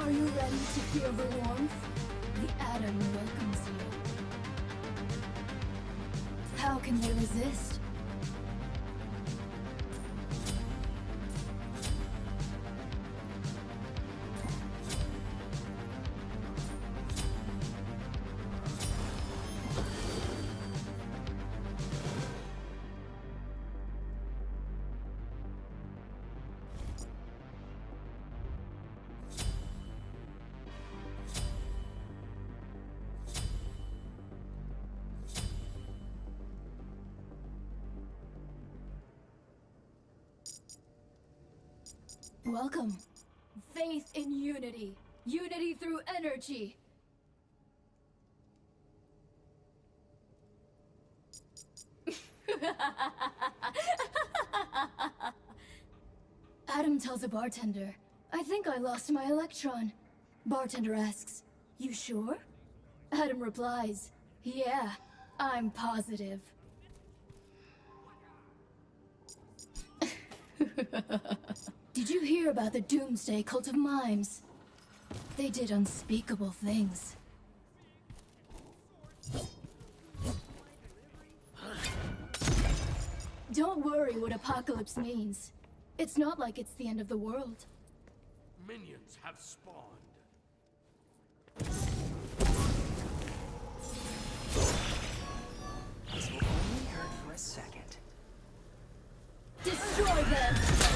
Are you ready to feel the warmth? The atom welcomes you. How can they resist? Welcome. Faith in unity. Unity through energy. Adam tells a bartender, I think I lost my electron. Bartender asks, you sure? Adam replies, yeah, I'm positive. Did you hear about the Doomsday Cult of Mimes? They did unspeakable things. Don't worry what apocalypse means. It's not like it's the end of the world. Minions have spawned. This will only hurt for a second. Destroy them!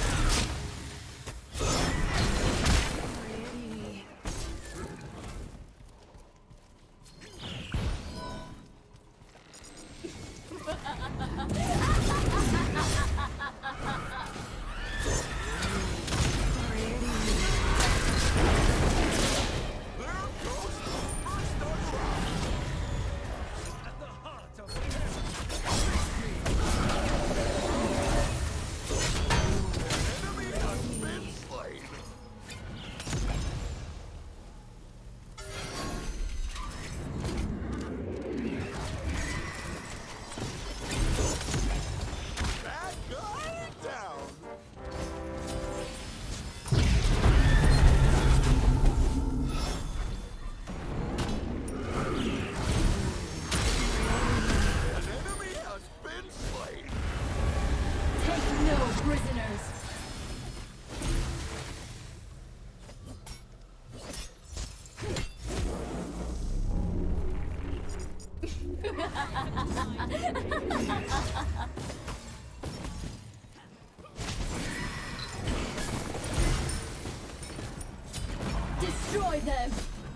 Destroy them!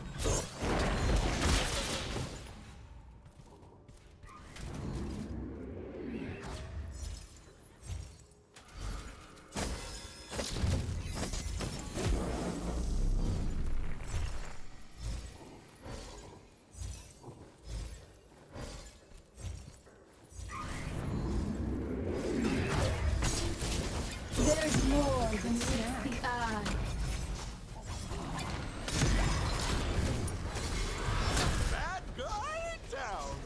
There's more than meets the eye. Bad guy down.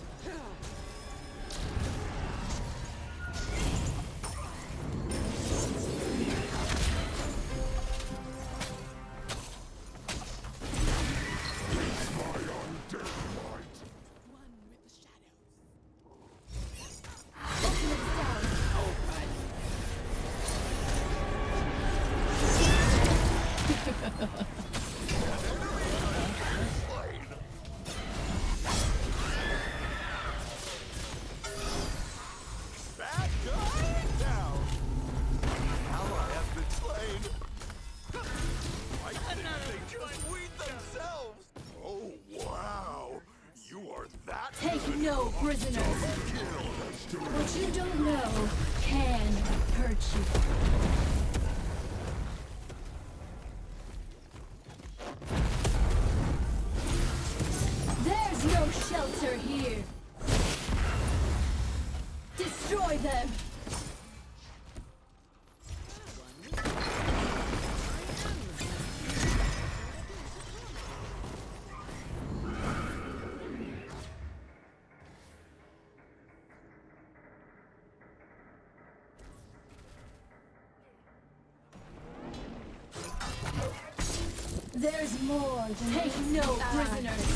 Bad guy down. Ally has been slain. I think they just weed themselves. Oh wow, you are that Take good. no prisoners. Kill. What you don't know can hurt you. There's no shelter here. Destroy them. There's more than take no prisoners.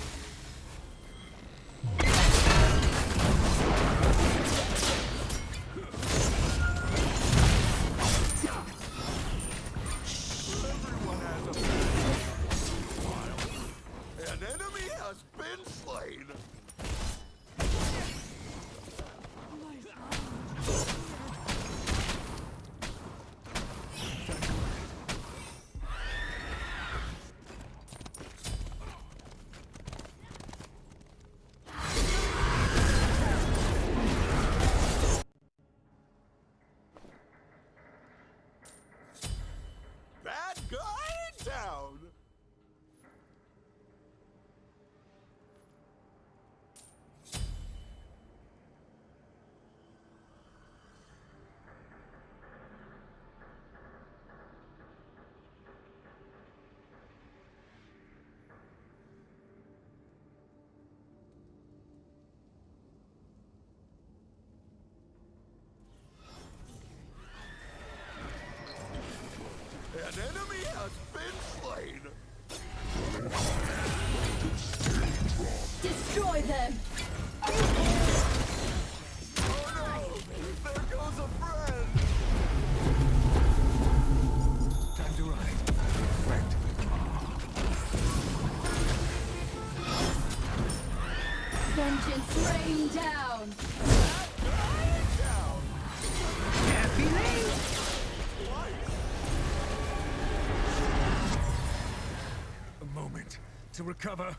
Everyone has a file. An enemy has been slain. Bad guy in town. An enemy has been slain. Destroy them. Oh no! There goes a friend. Time to ride. Friend. Vengeance rain down. Down. Can't be late. A moment to recover.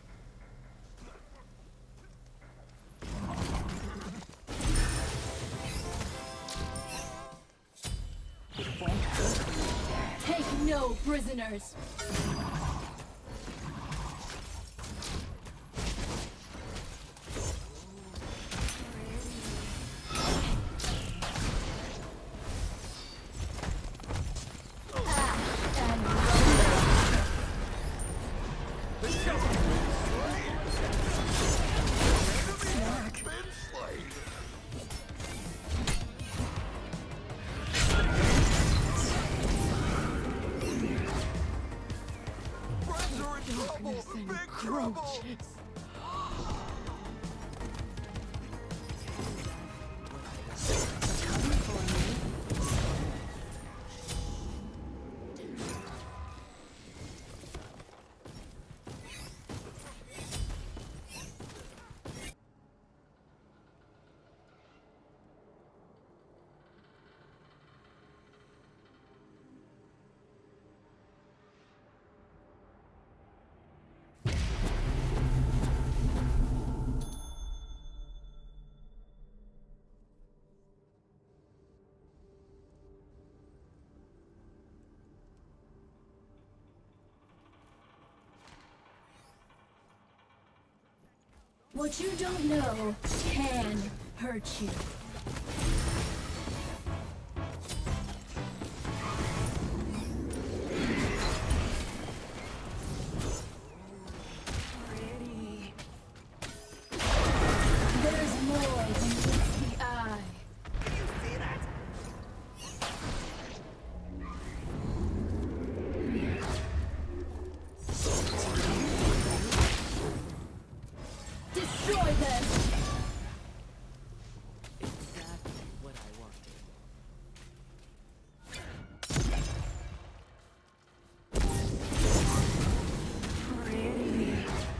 It won't hurt when you're dead. Take no prisoners. Been slain. Friends are in trouble. Big trouble. Coming for you. What you don't know can hurt you. There's more than meets the eye. Destroy them! Exactly what I wanted. Pretty.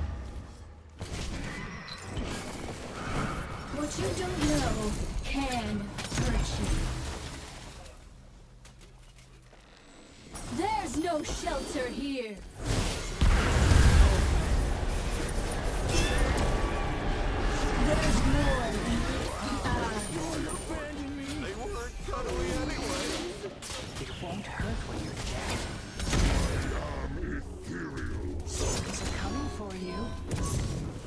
What you don't know can hurt you. There's no shelter here. There's more than meets the eye. They weren't cuddly anyway. It won't hurt when you're dead. Is it coming for you?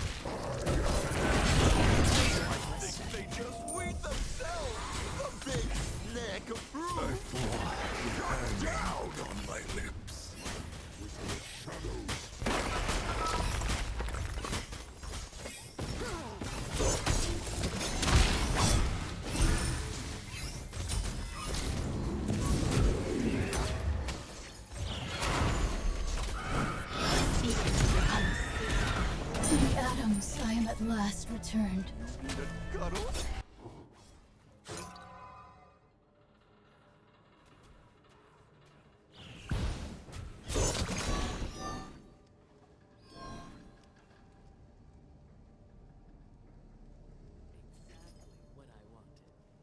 They just weed themselves. The big last returned. Need a cuddle? Exactly what I wanted.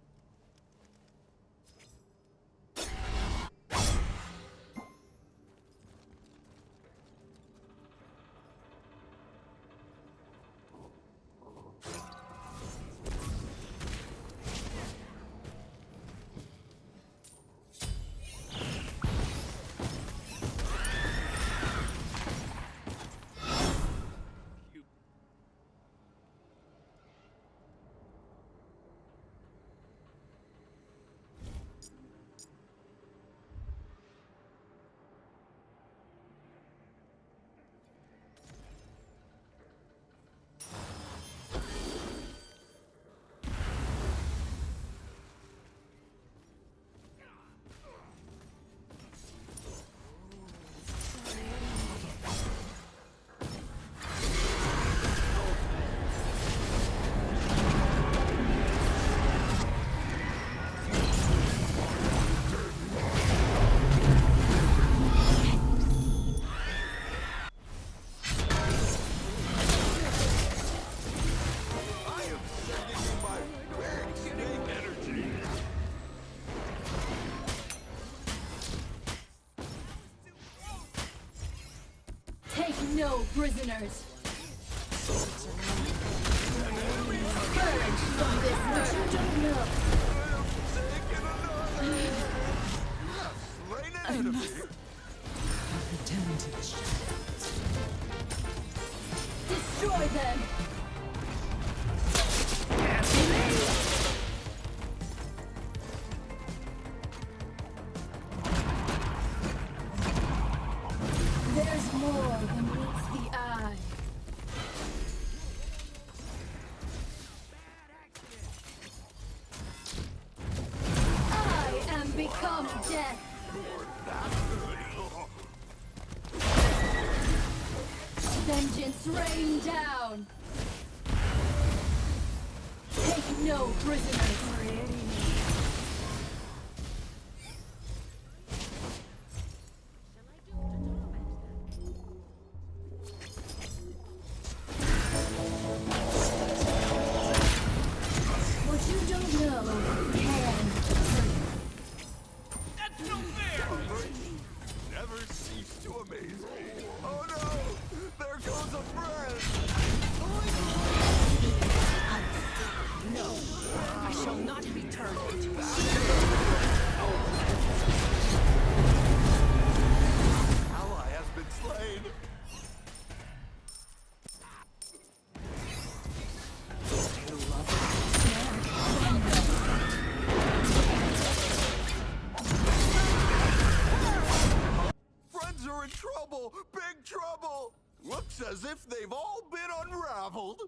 I am sending you my big snake energy. Take no prisoners. Purge from this earth. You don't know. I am taking another. You have slain an enemy. Return to the shadows. Destroy them. There's more than meets the eye. I am become death. Vengeance rain down. Take no prisoners. What you don't know can hurt. Never cease to amaze me. Oh no! There goes a friend! No, I shall not be turned into a Ally has been slain. Friends are in trouble! Big trouble! Looks as if they've all been unraveled.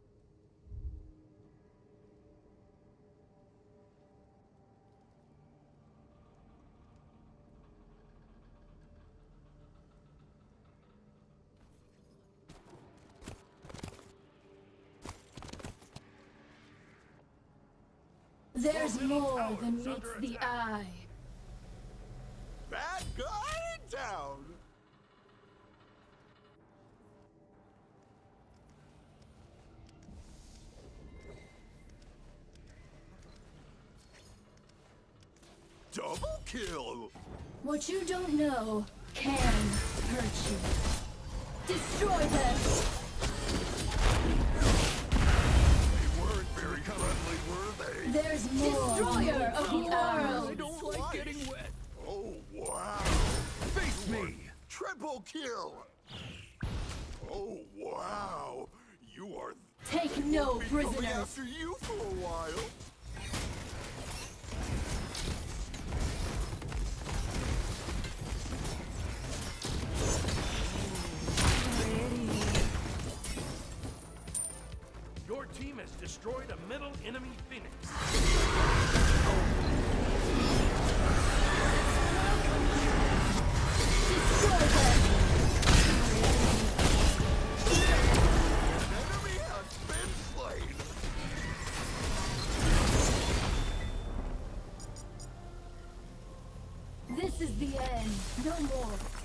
There's more than meets the eye. Bad guy in town! Double kill! What you don't know can hurt you. Destroy them! They weren't very friendly, were they? There's more. Destroyer of worlds! don't like getting wet. Oh, wow. Face me! Triple kill! Oh, wow. You are... Take no Be coming prisoners. after you for a while. Your team has destroyed a middle enemy Phoenix. Destroy them! Enemy has been This is the end. No more.